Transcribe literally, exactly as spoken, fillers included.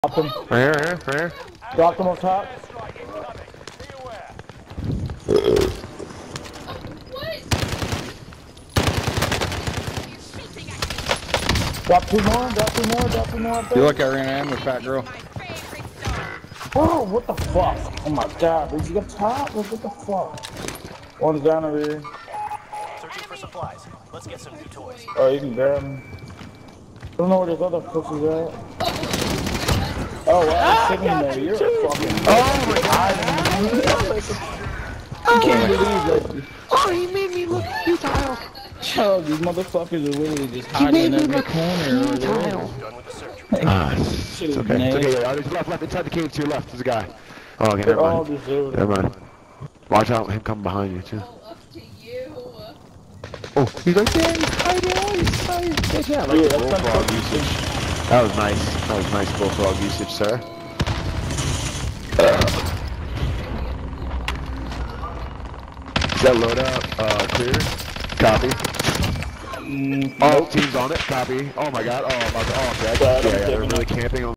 Drop him. Right here, right here, right here. Drop him on top. Drop two more, drop two more, drop two more up there. You look at Arena M with Fat Girl. Oh, what the fuck? Oh my god, did you get top? What the fuck? One's down over here. Searching for supplies. Let's get some new toys. Oh, you can grab him. I don't know where this other pussy's at. Oh, wow, sitting there. You're a fucking. Oh my god! I can't believe that. Oh, he made me look futile. Yo, these motherfuckers are literally just hiding in every corner. Futile. Done with the search. Ah, it's okay. It's okay. Oh, there's left, left, inside the cave to your left. There's a guy. Oh, okay, never mind. Never mind. Watch out, him coming behind you too. Oh, he's right there. He's hiding. Oh, he's hiding. Good job. Like the bullfrog usage. That was nice. That was nice bullfrog usage, sir. Uh. Is that loadout uh, clear? Copy. Mm, Oh, nope. team's on it. Copy. Oh my god. Oh, I'm about to. Oh, okay. Yeah, yeah, they're really camping on.